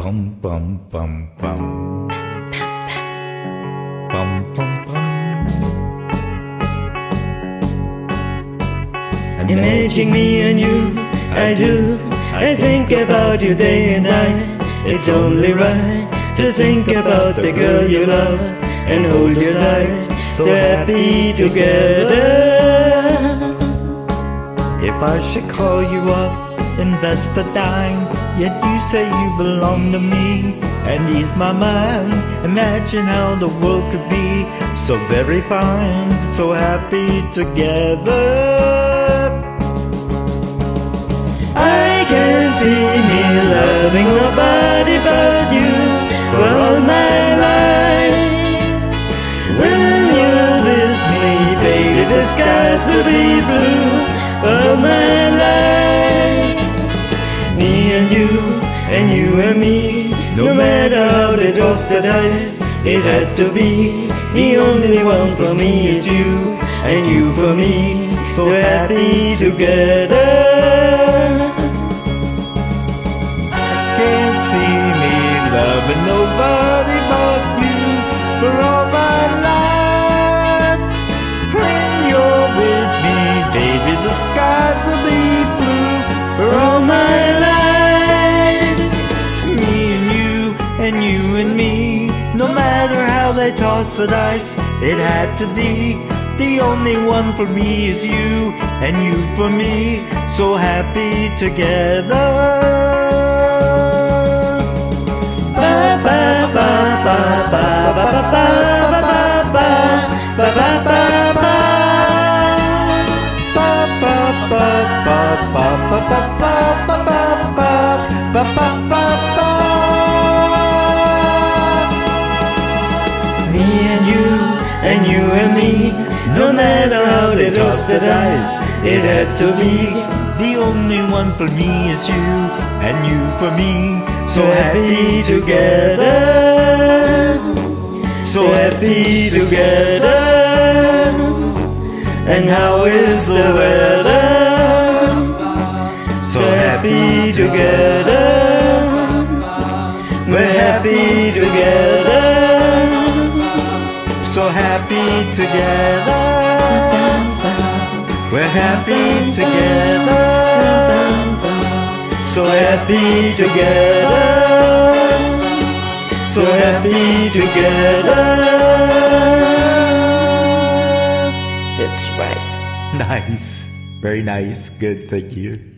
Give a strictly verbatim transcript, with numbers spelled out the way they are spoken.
Bum bum bum bum. Bum bum bum. Imagine me and you, I do. I think about you day and night. It's only right to think about the girl you love and hold you tight, so happy together. If I should call you up, invest a dime, yet you say you belong to me and ease my mind. Imagine how the world could be so very fine, so happy together. I can see me loving nobody but you for all my life. When you're with me, baby, the skies will be blue for all my life. Me and you, and you and me, no matter how they toss the dice, it had to be. The only one for me is you, and you for me, so happy together. See me loving nobody but you for all my life. When you're with me, baby, the skies will be blue for all my life. Me and you, and you and me, no matter how they toss the dice, it had to be. The only one for me is you, and you for me, so happy together. Me and you, and you and me, no matter how they toss the dice, it had to be. The only one for me is you, and you for me, so happy together, so happy together. And how is the weather? So happy together, we're happy together, so happy together. We're happy together, so happy together, so happy together. That's right. Nice, very nice, good, thank you.